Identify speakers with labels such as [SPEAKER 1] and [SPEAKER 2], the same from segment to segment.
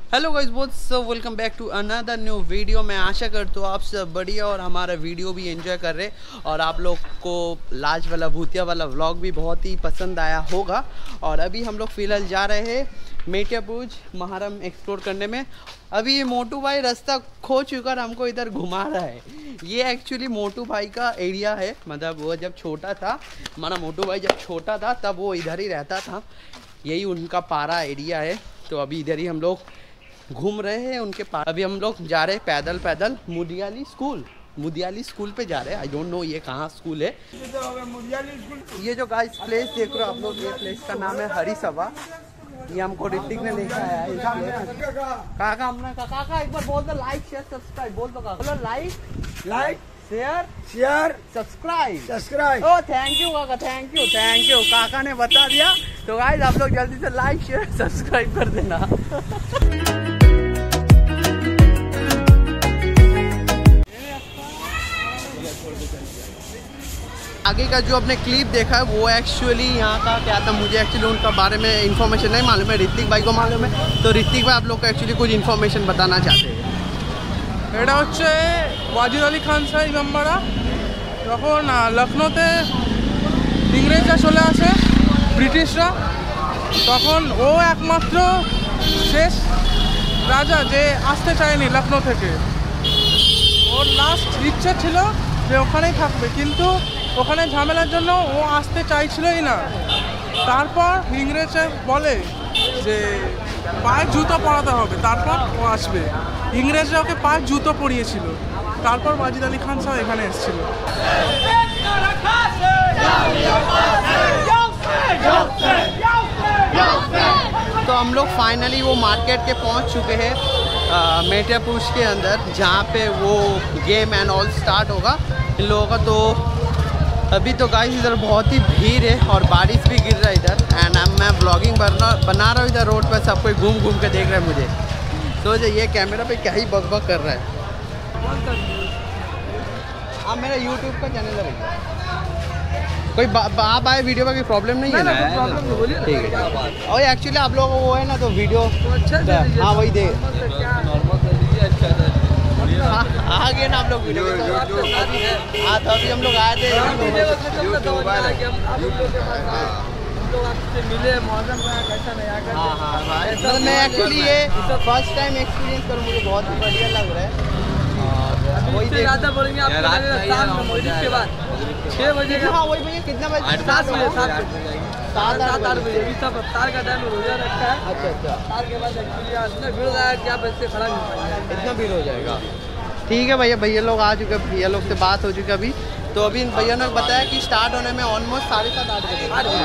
[SPEAKER 1] Hello guys, what's up, welcome back to another new video. मैं आशा करता हूँ आप सब बढ़िया और हमारा वीडियो भी एंजॉय कर रहे और आप लोग को लाज वाला भूतिया वाला व्लॉग भी बहुत ही पसंद आया होगा। और अभी हम लोग फ़िलहाल जा रहे हैं मेटियाबुरुज महारम एक्सप्लोर करने में। अभी ये मोटू भाई रास्ता खो चुका और हमको इधर घुमा रहा है। ये एक्चुअली मोटू भाई का एरिया है, मतलब वो जब छोटा था, हमारा मोटू भाई जब छोटा था तब वो इधर ही रहता था। यही उनका पारा एरिया है, तो अभी इधर ही हम लोग घूम रहे हैं उनके पास। अभी हम लोग जा रहे हैं पैदल मुदियाली स्कूल पे जा रहे हैं। आई डोंट नो ये कहाँ स्कूल है। ये जो गाइस प्लेस देख रहे हो आप लोग, ये प्लेस का नाम है हरिसभा। ये हमको ऋतिक ने लेकर आया है। काका हमने काका एक बार बोल दो लाइक शेयर सब्सक्राइब बोल दो। काका लाइक शेयर सब्सक्राइब। ओ थैंक यू काका, थैंक यू काका ने बता दिया। तो गाइस आप लोग जल्दी से लाइक शेयर सब्सक्राइब कर देना। आगे का जो आपने क्लिप देखा है वो एक्चुअली यहाँ का क्या था, मुझे एक्चुअली उनका बारे में इन्फॉर्मेशन नहीं मालूम है, ऋतिक भाई को मालूम है। तो ऋतिक भाई आप लोग को एक्चुअली कुछ इन्फॉर्मेशन बताना चाहते हैं।
[SPEAKER 2] এটা হচ্ছে ওয়াজিদ আলী খান সাহেব ইমামবাড়া। যখন লখনৌতে ইংরেজরা চলে আসে, ব্রিটিশরা, তখন ও একমাত্র শেষ রাজা যে আসতে চায়নি লখনৌ থেকে। ওর লাস্ট ইচ্ছা ছিল যে ওখানেই থাকবে, কিন্তু ওখানে ঝামেলার জন্য ও আসতে চাইছিলই না। তারপর ইংরেজরা বলে যে পায়ে জুতো পরাতে হবে, তারপর ও আসবে। ইংরেজরা ওকে পায়ে জুতো পরিয়েছিল, তারপর ওয়াজিদ আলী খান সাহেব এখানে এসেছিল।
[SPEAKER 1] तो हम लोग फाइनली वो मार्केट के पहुंच चुके हैं मेटियाबुरुज के अंदर, जहाँ पे वो गेम एंड ऑल स्टार्ट होगा इन लोगों का। तो अभी तो गाइस इधर बहुत ही भीड़ है और बारिश भी गिर रहा है इधर। एंड मैं व्लॉगिंग बना रहा हूँ इधर रोड पर, सब कोई घूम घूम के देख रहा है मुझे। तो ये कैमरा पे क्या ही बकबक कर रहा है। हाँ मेरा यूट्यूब का चैनल है। कोई आप आए वीडियो का कोई प्रॉब्लम नहीं है ना? ठीक है। और एक्चुअली आप लोगों को वो है ना, तो वीडियो हाँ वही दे आगे ना आप लोग वीडियो। हाँ तो अभी हम लोग आए थे,
[SPEAKER 3] मिले मौसम कैसा नहीं आकर।
[SPEAKER 1] हाँ मैं एक्चुअली ये फर्स्ट टाइम एक्सपीरियंस करूँ, मुझे बहुत ही बढ़िया लग रहा है।
[SPEAKER 3] वही ज़्यादा बोलेंगे आपको के बाद 6 बजे।
[SPEAKER 1] हाँ वही भैया कितना बजे?
[SPEAKER 3] 7 बजे 7 बजे अभी सब अफ्तार का टाइम रोजा रखा है।
[SPEAKER 1] अच्छा
[SPEAKER 3] अफ्तार के बाद एक्चुअली इतना भीड़ हो जाएगा, क्या बजते खड़ा नहीं पाएगा,
[SPEAKER 1] इतना भीड़ हो जाएगा। ठीक है भैया लोग आ चुके, भैया लोग से बात हो चुकी अभी। तो अभी भैया ने बताया कि स्टार्ट होने में ऑलमोस्ट 7:30-8 बजे।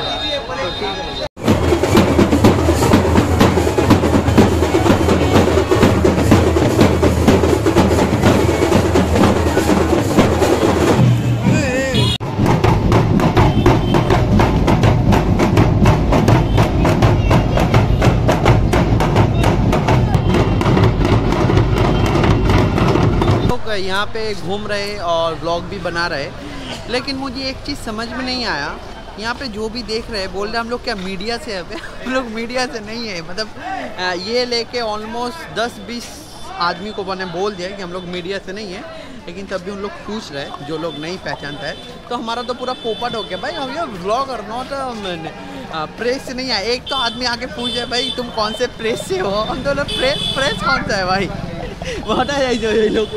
[SPEAKER 1] यहाँ पे घूम रहे और व्लॉग भी बना रहे, लेकिन मुझे एक चीज़ समझ में नहीं आया। यहाँ पे जो भी देख रहे हैं बोल रहे हम लोग क्या मीडिया से है? हम लोग मीडिया से नहीं है। मतलब ये लेके ऑलमोस्ट 10-20 आदमी को मैंने बोल दिया कि हम लोग मीडिया से नहीं है, लेकिन तब भी उन लोग पूछ रहे हैं जो लोग नहीं पहचानता है। तो हमारा तो पूरा पोपट हो गया भाई, हम ये व्लॉगर नॉट प्रेस से नहीं है। एक तो आदमी आके पूछ रहे भाई तुम कौन से प्रेस से हो? हम तो प्रेस कौन सा है भाई? बहुत है जो ये लोग।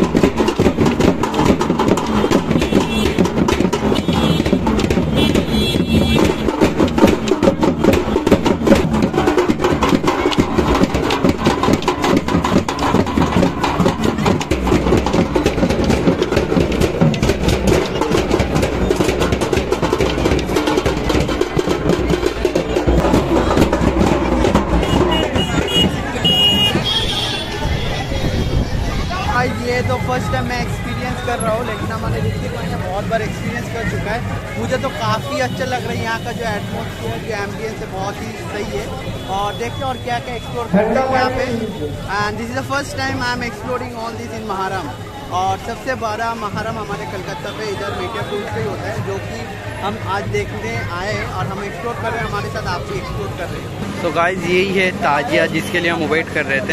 [SPEAKER 1] ये तो फर्स्ट टाइम मैं एक्सपीरियंस कर रहा हूँ, लेकिन हमारे ऋतिक भाई बहुत बार एक्सपीरियंस कर चुका है। मुझे तो काफ़ी अच्छा लग रहा है। यहाँ का जो एटमॉस्फेयर, जो एम्बियंस है बहुत ही सही है। और देखते और क्या क्या एक्सप्लोर करते हैं यहाँ पे। And this is the first time I am exploring all this in महारम। और सबसे बड़ा मुहर्रम हमारे कलकत्ता पे इधर मीडियापुर पे ही होता है, जो कि हम आज देखने आए हैं और हम एक्सप्लोर कर रहे हैं, हमारे साथ आप भी एक्सप्लोर कर रहे हैं। तो गाइस यही है ताजिया जिसके लिए हम वेट कर रहे थे।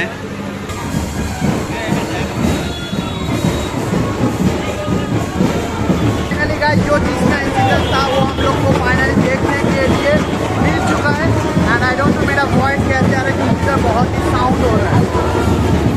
[SPEAKER 1] फाइनली गाइस जो चीज़ का इंसिडेंट था वो हम लोग को फाइनली देखने के लिए मिल चुका है। एंड आई डोंट नो मेरा वॉइस कैसे आ रहा है क्योंकि बहुत ही साउंड हो रहा है।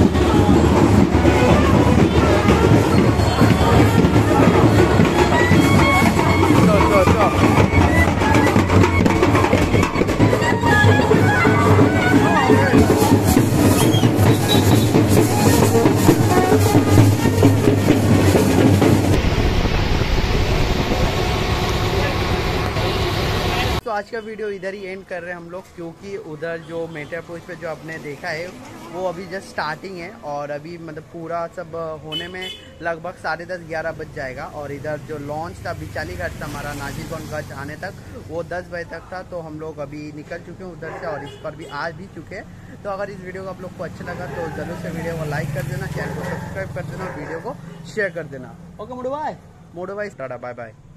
[SPEAKER 1] तो आज का वीडियो इधर ही एंड कर रहे हैं हम लोग, क्योंकि उधर जो मीडियापुर पे जो आपने देखा है वो अभी जस्ट स्टार्टिंग है और अभी मतलब पूरा सब होने में लगभग 10:30-11 बज जाएगा। और इधर जो लॉन्च था बिचाली घाट से हमारा नाजिरगंज आने तक वो 10 बजे तक था। तो हम लोग अभी निकल चुके हैं उधर से और इस पर भी आ भी चुके हैं। तो अगर इस वीडियो को आप लोग को अच्छा लगा तो ज़रूर से वीडियो को लाइक कर देना, चैनल को सब्सक्राइब कर देना, वीडियो को शेयर कर देना। ओके मोडू भाई टाटा बाय बाय।